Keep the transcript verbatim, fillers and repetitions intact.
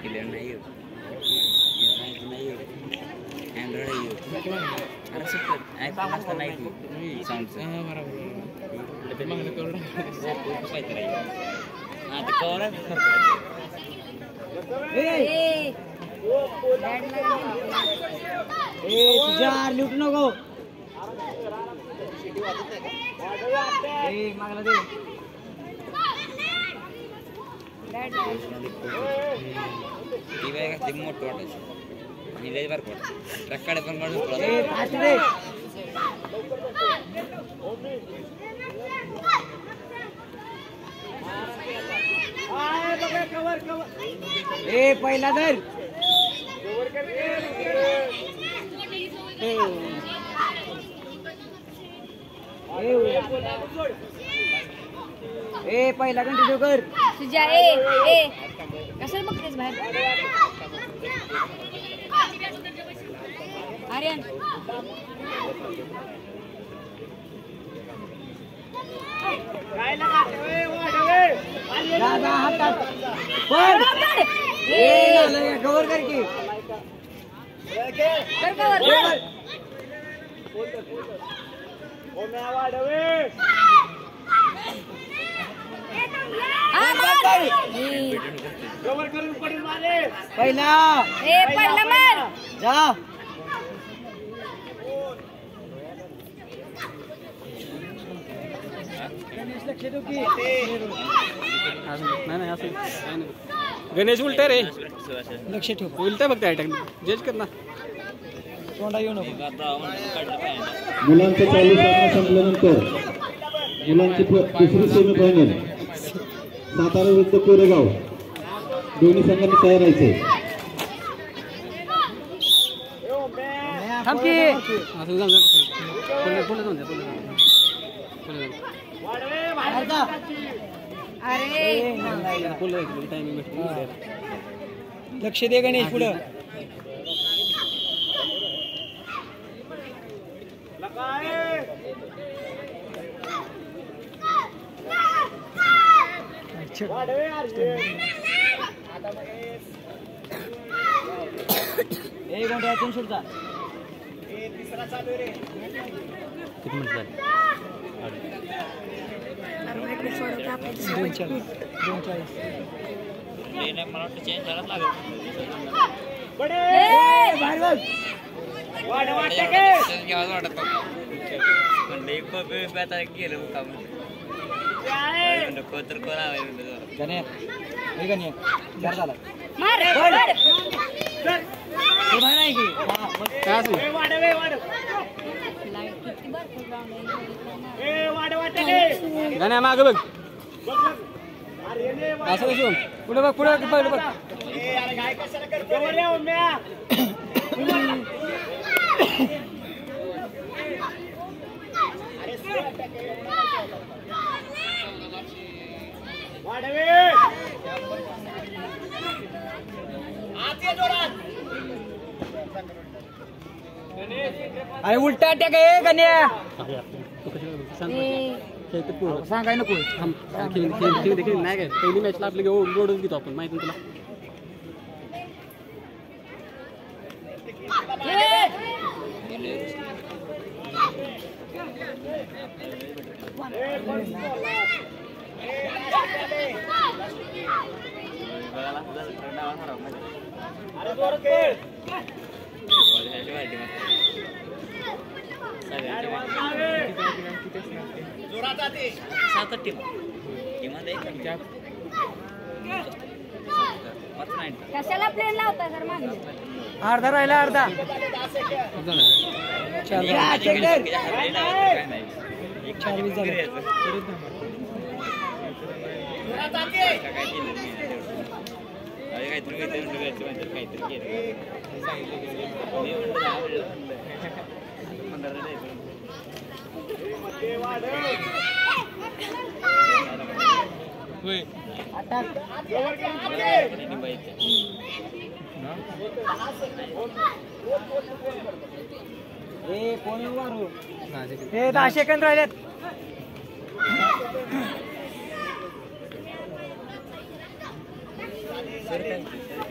clear नाही येत नाही येत अँड्रॉइड येत अरे सुपर आयफोन असता नाही ती साऊंडचं बरोबर मग करून पाहिजे राहील हां ते कवर ए तुझ्या लुट नको ए मागला दे ती बाय का ते मोठं वाटायचं आणि लय बार पड ट्रककडे पण काढून ए फास्ट दे आय बघा कवर कवर ए पहिला धर कवर कर ए पहिला कंटिन्यू कर तुझ्या ए ए कशाला बघतेस बाहेर आर्यन काय लगावे वाढवे दादा हातात पड ए लगे कव्हर कर की कर कवर ओ मैं वाढवे हा मार कव्हर करून पडून मारे पहिला ए पहिला मार जा गणेश लक्ष दो की नाही नाही असं गणेश उलटा रे लक्ष ठेव उलटा फक्त अटॅक जज कर ना तोंडा येऊ नको मुलांचं चालू सामना संपल्यानंतर मुलांची तिसरी सेमी फायनल सातारा विरुद्ध कोरेगाव दोन्ही संघांनी तयार राहायचे थांब की अरे लक्ष दे गणेश पुढं एक घंटा तीन सुटता तिसरा चालू रे किती मिनिट झाले दोन चाळीस दोन चाळीस मला वाटतं चेंज करायला लागेल वाटत पण आता गेलं काम तर कोणा गणे हे गणे चार झाला मार मार हे बाहेर आहे की काय असेल गणे मागं बघ असं कसून पुढे बघ पुढे बघ बघ अरे उलटा अटॅक आहे गण्या सांगाय नको देखील नाही काय पहिली मॅचला आपली रोडच घेतो आपण माहिती तुला सात टीम कशाला प्लेन लावता सर मागे अर्धा राहिला अर्धा चार वीस झाले काहीतरी काहीतरी हे दहा सेकंद राहिलेत सर